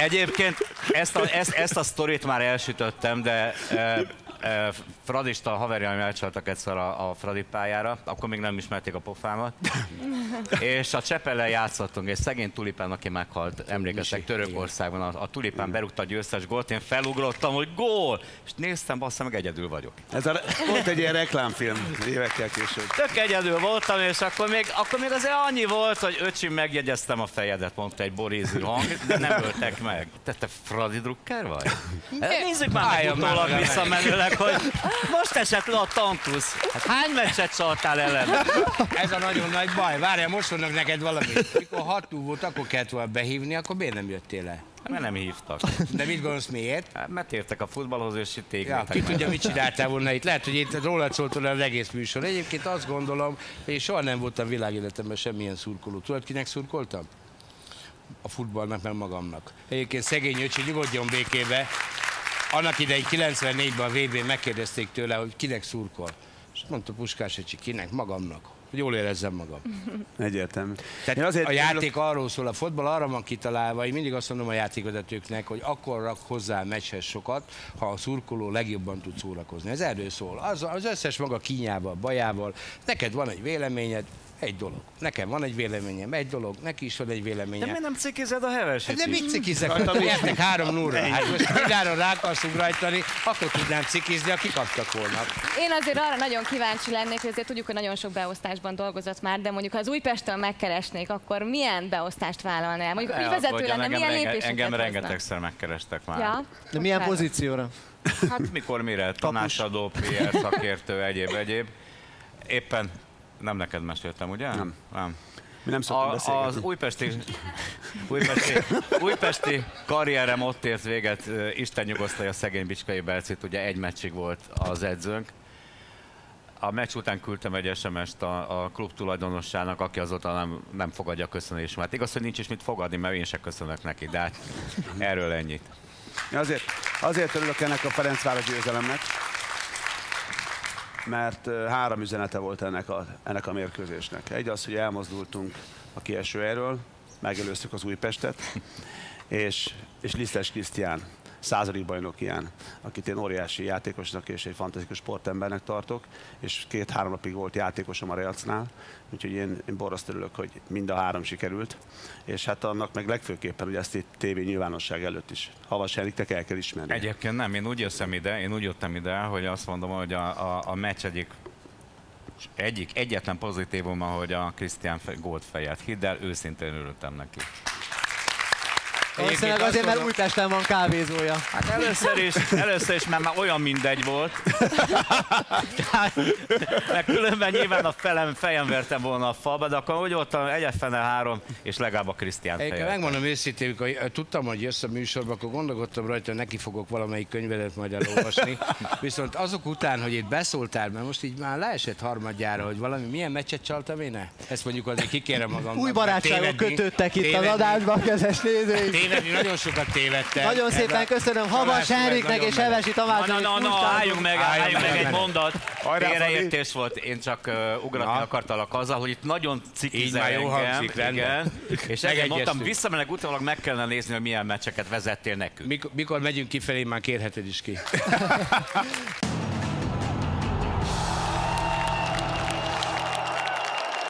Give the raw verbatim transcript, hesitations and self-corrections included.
Egyébként ezt a, ezt, ezt a sztorit már elsütöttem, de e, e, fradista haverjaim elcsaltak egyszer a, a Fradi pályára, akkor még nem ismerték a pofámat. És a Csepellel játszottunk, és szegény Tulipán, aki meghalt, emlékeztek, Törökországban, a, a Tulipán berúgta a győztes gólt, én felugrottam, hogy gól! És néztem, bassza meg, egyedül vagyok. Ez a, volt egy ilyen reklámfilm évekkel később. Tök egyedül voltam, és akkor még, akkor még azért annyi volt, hogy öcsim, megjegyeztem a fejedet, mondta egy borízű hang, de nem öltek meg. Te, te Fradi drukker vagy? Nézzük már meg utólag visszamenőleg, hogy most esett le a tantusz. Hát hány meccset csaltál ellen? Ez a nagyon nagy baj. Várjál, most mondok neked valamit. Mikor hatú volt, akkor kellett volna behívni, akkor miért nem jöttél le? Mert nem hívtak. De mit gondolsz, miért? Hát, mert értek a futballhoz, és itt ja, ki tudja, mit csináltál volna itt. Lehet, hogy itt rólad szólt volna az egész műsor. Egyébként azt gondolom, hogy én soha nem voltam világéletemben semmilyen szurkoló. Tudod, kinek szurkoltam? A futballnak, meg magamnak. Egyébként szegény öcsi, nyugodjon békébe. Annak idején kilencvennégyben a vé bén megkérdezték tőle, hogy kinek szurkol. És mondta Puskás öcsi, kinek? Magamnak. Hogy jól érezzem magam. Egyértelmű. Tehát azért a játék arról szól, a fotball arra van kitalálva, én mindig azt mondom a játékvezetőknek, hogy akkor rak hozzá a meccshez sokat, ha a szurkoló legjobban tud szórakozni. Ez erről szól. Az, az összes maga kínjával, bajával. Neked van egy véleményed, egy dolog. Nekem van egy véleményem, egy dolog, neki is van egy véleménye. De miért nem cikized a Hevesit? De mit cikizek? Értek három nullra. Hát most mindenről rá akarsz ugrajtani, akkor tudnám cikizni, akik kaptak volna. Én azért arra nagyon kíváncsi lennék, hogy azért tudjuk, hogy nagyon sok beosztásban dolgozott már, de mondjuk ha az Újpesttől megkeresnék, akkor milyen beosztást vállalnál? Mondjuk, hogy vezető lenne, milyen lépéseket engem rengetegszer megkerestek már. Ja? De milyen pozícióra? Hát mikor, mire? Tanácsadó, pé er szakértő, egyéb, egyéb. Éppen nem neked meséltem, ugye? Nem. Nem. Mi nem szoktunk beszélgetni. Az újpesti, újpesti, újpesti karrierem ott ért véget, Isten nyugosztalja szegény Bicskai Bercit, ugye egy meccsig volt az edzőnk. A meccs után küldtem egy es em est a, a klub tulajdonossának, aki azóta nem, nem fogadja a köszönésmet. Igaz, hogy nincs is mit fogadni, mert én sem köszönök neki, de hát erről ennyit. Azért, azért örülök ennek a Ferencváros győzelemnek, mert három üzenete volt ennek a, ennek a mérkőzésnek. Egy az, hogy elmozdultunk a kieső helyről, megelőztük az Újpestet, és, és Lisztes Krisztián, századik bajnokián, akit én óriási játékosnak és egy fantasztikus sportembernek tartok, és két-három napig volt játékosom a Realcnál, úgyhogy én, én borzasztó örülök, hogy mind a három sikerült, és hát annak meg legfőképpen, hogy ezt itt tévé nyilvánosság előtt is. Havas Henriknek el kell ismerni. Egyébként nem, én úgy jöttem ide, én úgy jöttem ide, hogy azt mondom, hogy a, a, a meccs egyik, egyik egyetlen pozitívuma, hogy a Krisztián gólt fejelt. Hidd el, őszintén örültem neki. Valószínűleg azért, mert Újpesten van kávézója. Hát először is, először is, mert már olyan mindegy volt. Mert különben nyilván a felem, fejem vertem volna a falba, de akkor úgy voltam, egyet fene három, és legalább a Krisztián fejet. Megmondom őszintén, amikor tudtam, hogy jössz a műsorba, akkor gondolkodtam rajta, hogy neki fogok valamelyik könyvedet majd elolvasni. Viszont azok után, hogy itt beszóltál, mert most így már leesett harmadjára, hogy valami, milyen meccset csaltam én -e? Ezt mondjuk azért kikérem magamnak. Új barátságok kötöttek itt az adásban, kezes nézőink. Tévedni, nagyon sokat tévedtem. Nagyon szépen köszönöm Havas Henriknek és Hevesi Tamásnak. Na, na, na, álljunk meg, álljunk meg egy mondat. Félreértés volt, én csak uh, ugratni akartalak azzal, hogy itt nagyon cikizel engem. Igen. És ezért mondtam, visszamenek utólag meg kellene nézni, hogy milyen meccseket vezettél nekünk. Mikor, mikor megyünk kifelé, már kérheted is ki.